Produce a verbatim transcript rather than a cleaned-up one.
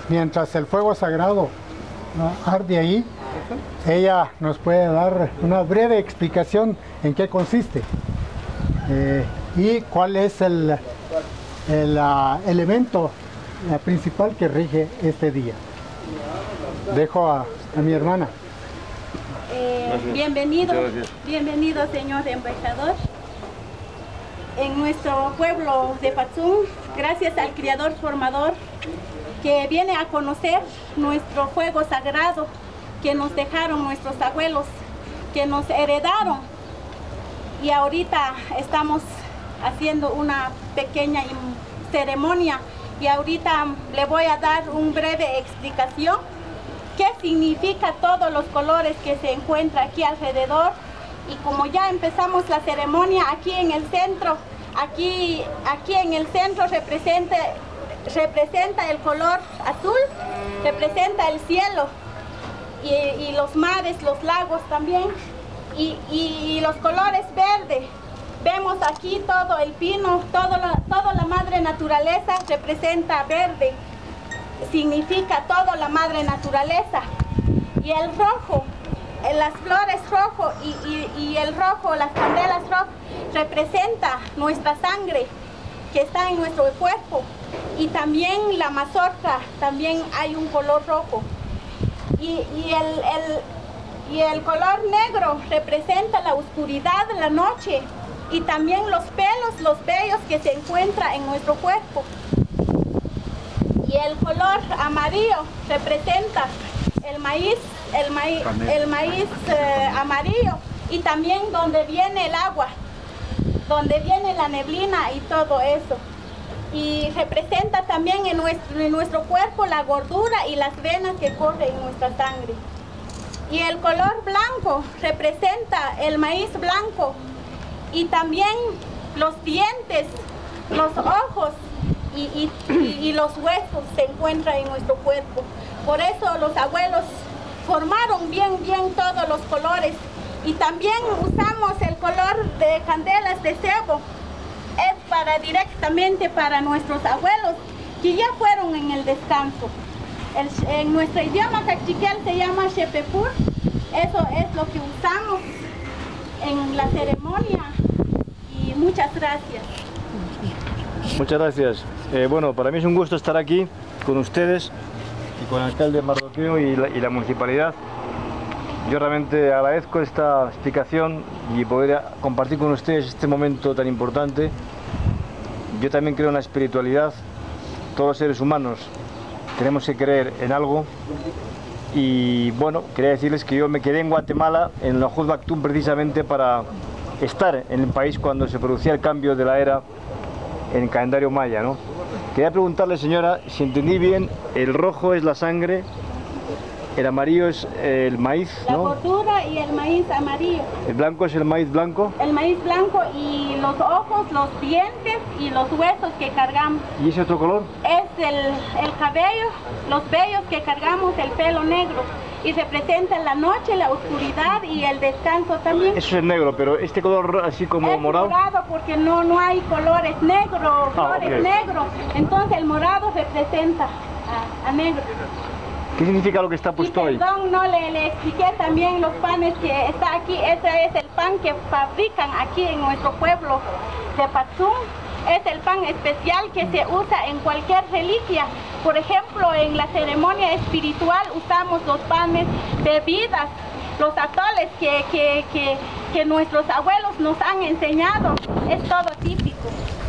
mientras el fuego sagrado uh, arde ahí, ella nos puede dar una breve explicación en qué consiste eh, y cuál es el, el uh, elemento uh, principal que rige este día. Dejo a, a mi hermana. Eh, bienvenido, bienvenido señor embajador. En nuestro pueblo de Patzum, gracias al Criador Formador que viene a conocer nuestro fuego sagrado que nos dejaron nuestros abuelos, que nos heredaron, y ahorita estamos haciendo una pequeña ceremonia y ahorita le voy a dar una breve explicación qué significa todos los colores que se encuentran aquí alrededor. Y como ya empezamos la ceremonia aquí en el centro, aquí, aquí en el centro representa, representa el color azul, representa el cielo y, y los mares, los lagos también, y, y, y los colores verdes. Vemos aquí todo el pino, todo la, toda la madre naturaleza representa verde, significa toda la madre naturaleza. Y el rojo, las flores rojo y, y, y el rojo, las candelas rojas, representa nuestra sangre que está en nuestro cuerpo. Y también la mazorca, también hay un color rojo. Y, y, el, el, y el color negro representa la oscuridad de la noche. Y también los pelos, los vellos que se encuentran en nuestro cuerpo. Y el color amarillo representa el maíz, el maíz, el maíz eh, amarillo, y también donde viene el agua, donde viene la neblina y todo eso. Y representa también en nuestro, en nuestro cuerpo la gordura y las venas que corren en nuestra sangre. Y el color blanco representa el maíz blanco, y también los dientes, los ojos y, y, y, y los huesos se encuentran en nuestro cuerpo. Por eso los abuelos formaron bien, bien todos los colores. Y también usamos el color de candelas de cebo. Es para directamente para nuestros abuelos que ya fueron en el descanso. El, en nuestro idioma cachiquel se llama Shepepur. Eso es lo que usamos en la ceremonia. Y muchas gracias. Muchas gracias. Eh, bueno, para mí es un gusto estar aquí con ustedes y con el alcalde Mardoqueo y la, y la municipalidad. Yo realmente agradezco esta explicación y poder compartir con ustedes este momento tan importante. Yo también creo en la espiritualidad. Todos los seres humanos tenemos que creer en algo. Y bueno, quería decirles que yo me quedé en Guatemala, en la Ojot Bactum, precisamente para estar en el país cuando se producía el cambio de la era en el calendario maya, ¿no? Quería preguntarle, señora, si entendí bien, el rojo es la sangre, el amarillo es el maíz, ¿no? La gordura y el maíz amarillo. El blanco es el maíz blanco. El maíz blanco y los ojos, los dientes y los huesos que cargamos. ¿Y ese otro color? Es el, el cabello, los vellos que cargamos, el pelo negro. Y representa la noche, la oscuridad y el descanso también. Eso es el negro, pero este color así como es morado. morado porque no, no hay colores negro, flores ah, okay. negro. Entonces el morado representa a, a negro. ¿Qué significa lo que está puesto y perdón, ahí? no le, le expliqué también los panes que está aquí. Ese es el pan que fabrican aquí en nuestro pueblo de Patzum. Es el pan especial que se usa en cualquier reliquia. Por ejemplo, en la ceremonia espiritual usamos los panes, bebidas, los atoles que, que, que, que nuestros abuelos nos han enseñado. Es todo típico.